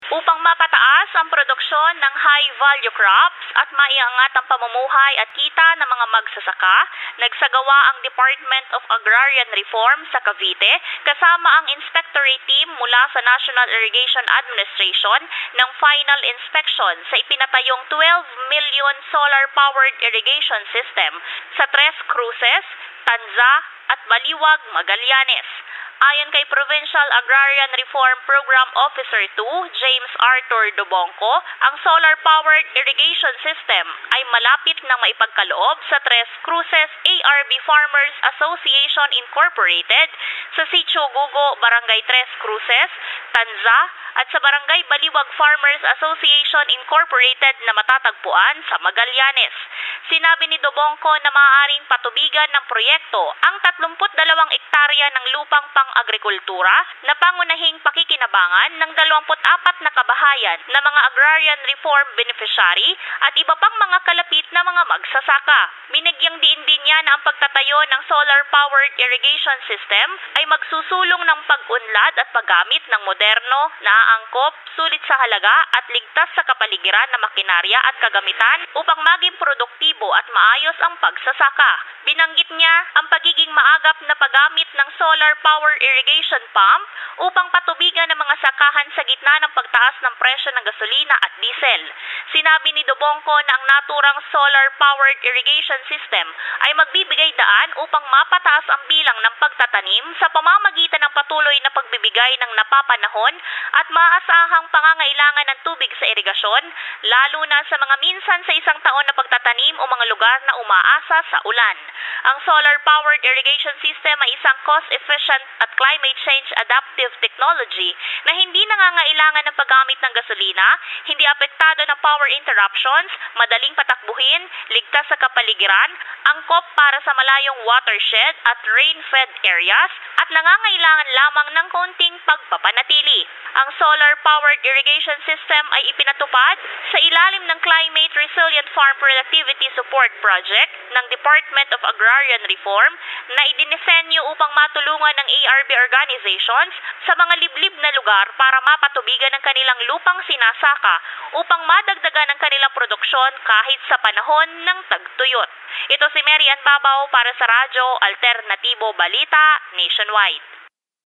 upang mapataas ang produksyon ng high-value crops at maiangat ang pamumuhay at kita ng mga magsasaka, nagsagawa ang Department of Agrarian Reform sa Cavite kasama ang inspectorate team mula sa National Irrigation Administration ng final inspection sa ipinatayong 12 million solar-powered irrigation system sa Tres Cruces, Tanza at Baliwag, Magallanes. Ayon kay Provincial Agrarian Reform Program Officer 2, James Arthur Dobongco, ang solar-powered irrigation system ay malapit nang maipagkaloob sa Tres Cruces ARB Farmers Association Incorporated sa Sitio Gugo, Barangay Tres Cruces, Tanza at sa Barangay Baliwag Farmers Association Incorporated na matatagpuan sa Magallanes. Sinabi ni Dobongco na maaaring patubigan ng proyekto ang 32 ektarya ng lupang pang-agrikultura na pangunahing pakikinabangan ng 24 na kabahayan na mga agrarian reform beneficiary at iba pang mga kalapit na mga magsasaka. Binigyang diin din niya na ang pagtatayo ng solar-powered irrigation system ay magsusulong ng pag-unlad at paggamit ng moderno, naaangkop, sulit sa halaga at ligtas sa kapaligiran na makinarya at kagamitan upang maging produktibo at maayos ang pagsasaka. Binanggit niya ang pagiging maagap na paggamit ng solar power irrigation pump upang patubigan ng mga sakahan sa gitna ng pagtaas ng presyo ng gasolina at diesel. Sinabi ni Dobongco na ang naturang solar-powered irrigation system ay magbibigay daan upang mapataas ang bilang ng pagtatanim sa pamamagitan ng patuloy na pagbibigay ng napapanahon at maaasahang pangangailangan ng tubig sa irigasyon, lalo na sa mga minsan sa isang taon na pagtatanim o mga lugar na umaasa sa ulan. Ang solar-powered irrigation system ay isang cost-efficient at climate change adaptive technology na hindi nangangailangan ng paggamit ng gasolina, hindi apektado ng power interruptions, madaling patakbuhin, ligtas sa kapaligiran, angkop para sa malayong watershed at rain-fed areas, at nangangailangan lamang ng kaunting pagpapanatili. Ang solar-powered irrigation system ay ipinatupad sa ilalim ng Climate Resilient Farm Productivity Support Project ng Department of Agrarian Reform na idinisenyo upang matulungan ng ARB organizations sa mga liblib na lugar para mapatubigan ang kanilang lupang sinasaka upang madagdagan ang kanilang produksyon kahit sa panahon ng tagtuyot. Ito si Mary Ann Babaw para sa Radyo Alternatibo Balita Nationwide.